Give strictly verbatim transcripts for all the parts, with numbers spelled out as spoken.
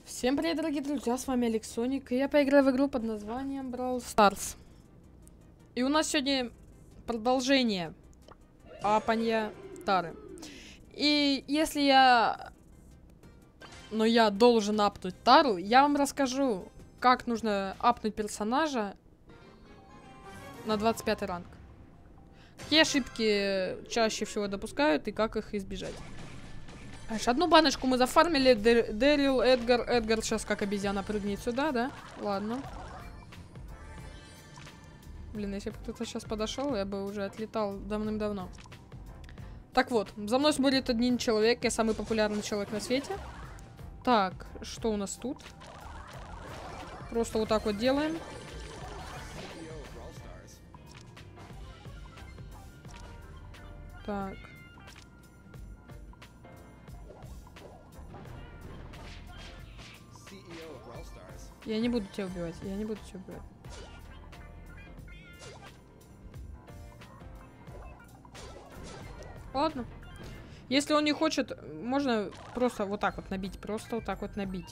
Всем привет, дорогие друзья, с вами Алексоник, и я поиграю в игру под названием Brawl Stars. И у нас сегодня продолжение апанья Тары. И если я... Но я должен апнуть Тару, я вам расскажу, как нужно апнуть персонажа на двадцать пятый ранг. Какие ошибки чаще всего допускают и как их избежать. Аж одну баночку мы зафармили. Дэрил, Эдгар. Эдгар сейчас как обезьяна прыгнет сюда, да? Ладно. Блин, если бы кто-то сейчас подошел, я бы уже отлетал давным-давно. Так вот, за мной смотрит один человек. Я самый популярный человек на свете. Так, что у нас тут? Просто вот так вот делаем. Так. Я не буду тебя убивать, я не буду тебя убивать. Ладно. Если он не хочет, можно просто вот так вот набить. Просто вот так вот набить.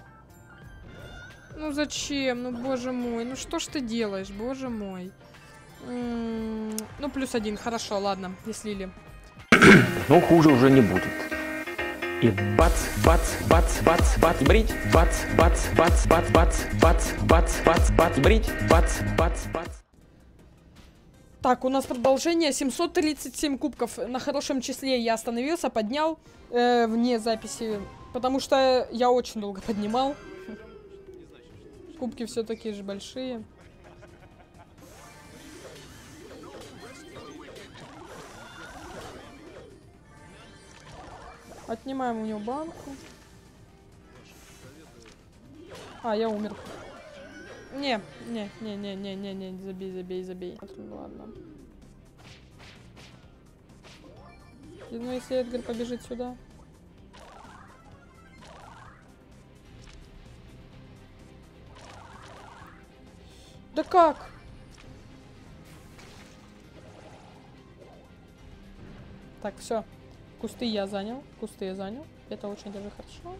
Ну зачем? Ну боже мой. Ну что ж ты делаешь, боже мой. М-м- ну плюс один, хорошо, ладно, не слили. Но хуже уже не будет. И бац, бац, бац, бац, бац, брить, бац, бац, бац, бац, бац, бац, бац, бац, бац, брить, бац, бац, бац. Так, у нас продолжение. семьсот тридцать семь кубков. На хорошем числе я остановился, поднял э, вне записи, потому что я очень долго поднимал. Кубки все такие же большие. Отнимаем у него банку. А, я умер. Не, не, не, не, не, не, не, забей, забей, забей. Ладно. И, ну, если Эдгар побежит сюда. Да как? Так, все. Кусты я занял. Кусты я занял. Это очень даже хорошо.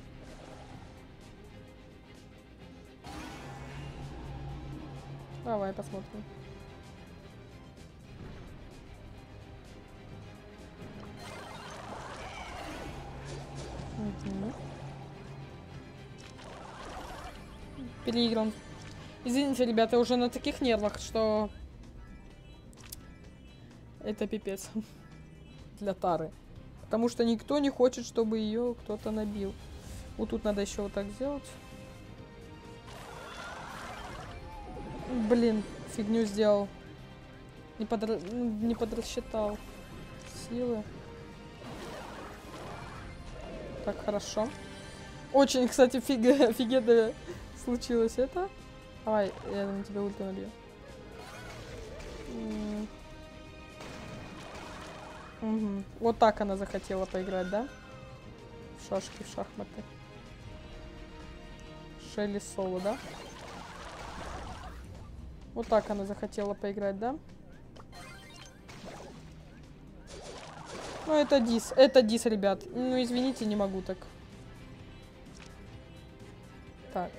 Давай посмотрим. Угу. Переигран. Извините, ребята, я уже на таких нервах, что это пипец для Тары. Потому что никто не хочет, чтобы ее кто-то набил. Вот тут надо еще вот так сделать. Блин, фигню сделал. Не, подра... не подрасчитал силы. Так, хорошо. Очень, кстати, фиг... офигенно случилось это. Давай, я на тебя ульту набью. Угу. Вот так она захотела поиграть, да? В шашки, в шахматы. Шелли соло, да? Вот так она захотела поиграть, да? Ну, это дис. Это дис, ребят. Ну, извините, не могу так. Так.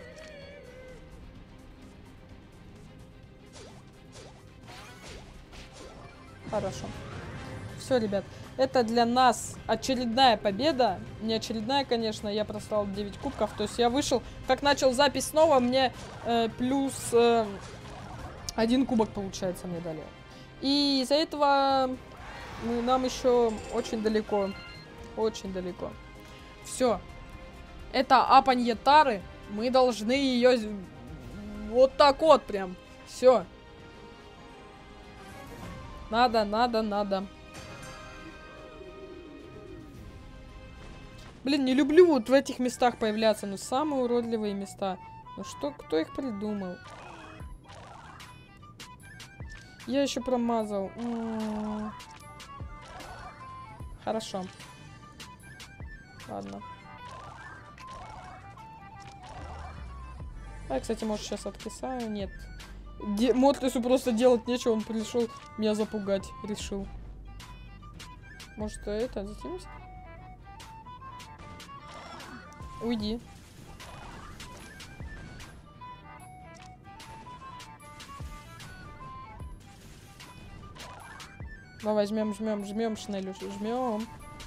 Хорошо. Все, ребят. Это для нас очередная победа. Не очередная, конечно. Я просрал девять кубков. То есть я вышел. Как начал запись снова, мне э, плюс... Э, один кубок, получается, мне дали. И из-за этого мы, нам еще очень далеко. Очень далеко. Все. Это апанье Тары. Мы должны ее вот так вот прям. Все. Надо, надо, надо. Блин, не люблю вот в этих местах появляться. Ну, самые уродливые места. Ну что, кто их придумал? Я еще промазал. М-м-м. Хорошо. Ладно. А, кстати, может, сейчас откисаю? Нет. Де Мотлису просто делать нечего. Он пришел меня запугать. Решил. Может, это затемимся? Уйди. Давай, жмем, жмем, жмем, Шнелю, жмем.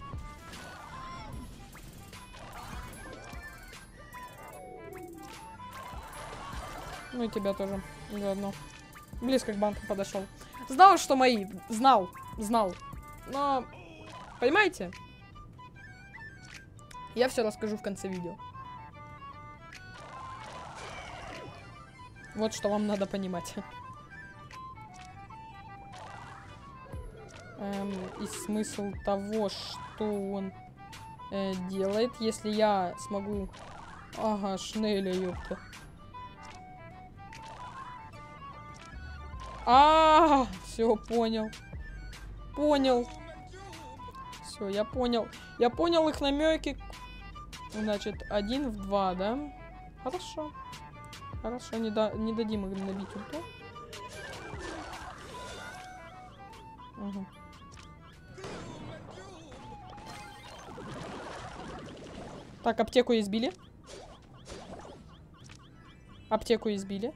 Ну и тебя тоже заодно. Близко к банку подошел. Знал, что мои. Знал. Знал. Но, понимаете? Я все расскажу в конце видео. Вот что вам надо понимать. Эм, и смысл того, что он э, делает, если я смогу... Ага, Шнеля, ёпта. А, все, понял. Понял. Все, я понял. Я понял их намеки. Значит, один в два, да? Хорошо. Хорошо, не, да, не дадим им набить ульту. Угу. Так, аптеку избили. Аптеку избили.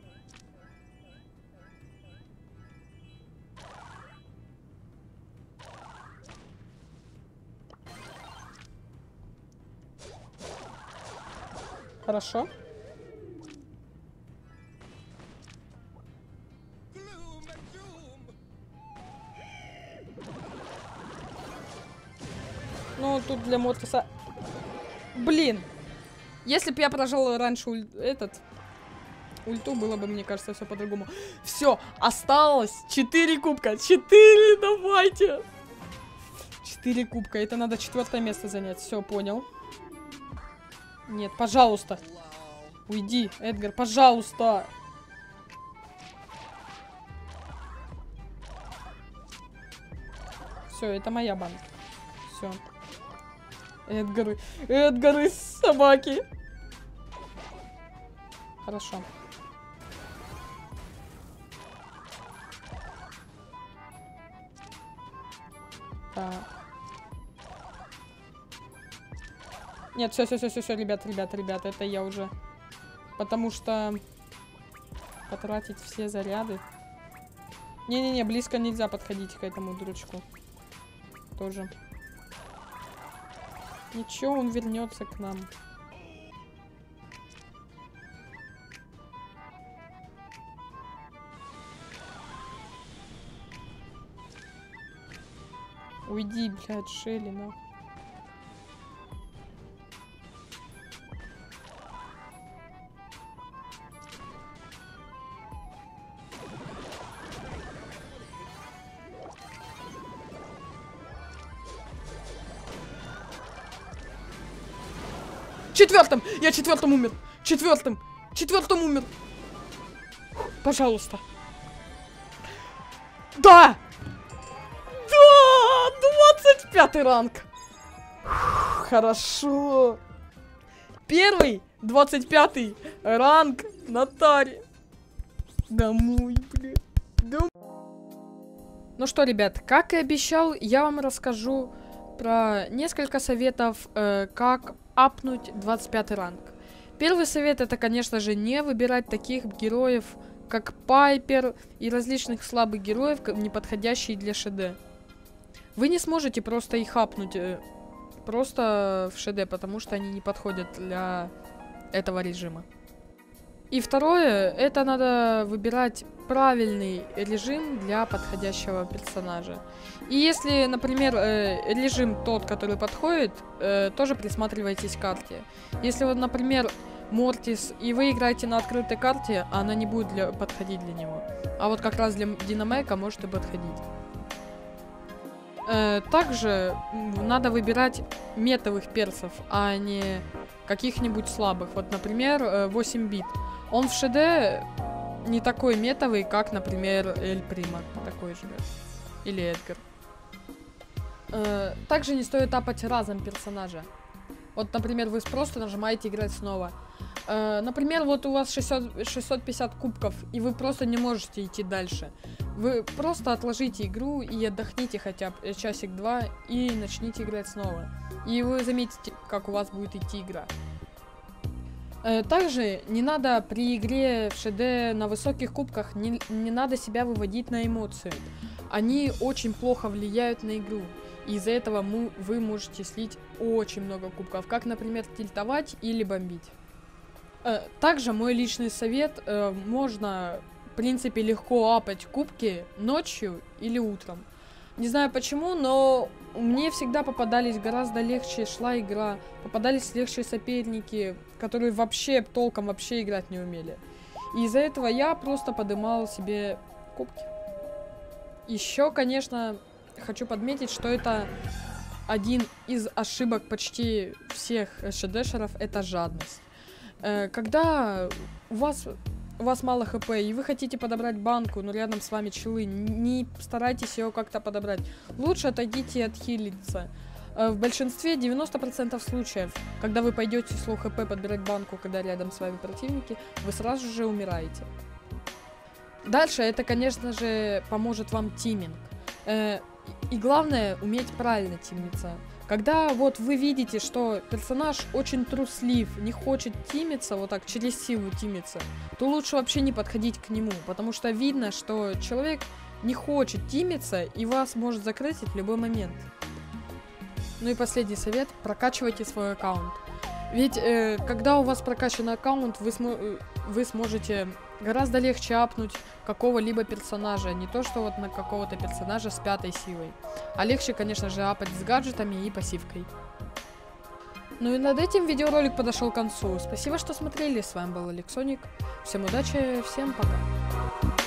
Хорошо. Ну, тут для Мортиса... Блин! Если бы я прожал раньше уль... этот... ульту, было бы, мне кажется, все по-другому. Все, осталось четыре кубка. четыре, давайте! четыре кубка. Это надо четвертое место занять. Все, понял. Нет, пожалуйста. Уйди, Эдгар, пожалуйста. Все, это моя банка. Все. Эдгары. Эдгары, собаки. Хорошо. Так. Нет, все, все, все, все, все, ребят, ребят, ребят, это я уже. Потому что потратить все заряды. Не-не-не, близко нельзя подходить к этому дурачку. Тоже. Ничего, он вернется к нам. Уйди, блядь, Шелли, нахуй. Четвертым! Я четвертым умер! Четвертым! Четвертым умер! Пожалуйста! Да! Да! двадцать пятый ранг! Хорошо! Первый двадцать пятый ранг на таре! Домой, блядь! Домой! Ну что, ребят, как и обещал, я вам расскажу про несколько советов, э, как апнуть двадцать пятый ранг. Первый совет — это, конечно же, не выбирать таких героев, как Пайпер и различных слабых героев, не подходящие для ШД. Вы не сможете просто их апнуть э, просто в ШД, потому что они не подходят для этого режима. И второе, это надо выбирать правильный режим для подходящего персонажа. И если, например, э, режим тот, который подходит, э, тоже присматривайтесь к карте. Если вот, например, Мортис, и вы играете на открытой карте, она не будет для, подходить для него. А вот как раз для Динамайка может и подходить. Э, также надо выбирать метовых персов, а не каких-нибудь слабых. Вот, например, восемь бит. Он в ШД не такой метовый, как, например, Эль Прима. Такой же. Или Эдгар. Э, также не стоит апать разом персонажа. Вот, например, вы просто нажимаете играть снова. Э, например, вот у вас шестьсот, шестьсот пятьдесят кубков, и вы просто не можете идти дальше. Вы просто отложите игру и отдохните хотя бы часик-два, и начните играть снова. И вы заметите, как у вас будет идти игра. Э, также не надо при игре в ШД на высоких кубках, не, не надо себя выводить на эмоции. они очень плохо влияют на игру. И из-за этого мы, вы можете слить очень много кубков, как, например, тильтовать или бомбить. Э, также мой личный совет, э, можно, в принципе, легко апать кубки ночью или утром. Не знаю почему, но мне всегда попадались гораздо легче шла игра, попадались легче соперники, которые вообще толком вообще играть не умели. И из-за этого я просто подымал себе кубки. Еще, конечно, хочу подметить, что это один из ошибок почти всех шедешеров, это жадность. Э, когда у вас, у вас мало хп, и вы хотите подобрать банку, но рядом с вами челы, не старайтесь ее как-то подобрать. Лучше отойдите и отхилиться. Э, в большинстве, девяносто процентов случаев, когда вы пойдете с лоу хп подбирать банку, когда рядом с вами противники, вы сразу же умираете. Дальше это, конечно же, поможет вам тиминг. Э, И главное, уметь правильно тимиться. Когда вот вы видите, что персонаж очень труслив, не хочет тимиться, вот так через силу тимиться, то лучше вообще не подходить к нему, потому что видно, что человек не хочет тимиться и вас может закрыть в любой момент. Ну и последний совет, прокачивайте свой аккаунт. Ведь э, когда у вас прокачан аккаунт, вы, смо вы сможете гораздо легче апнуть какого-либо персонажа, не то что вот на какого-то персонажа с пятой силой. А легче, конечно же, апать с гаджетами и пассивкой. Ну и над этим видеоролик подошел к концу. Спасибо, что смотрели. С вами был Алексоник. Всем удачи, всем пока.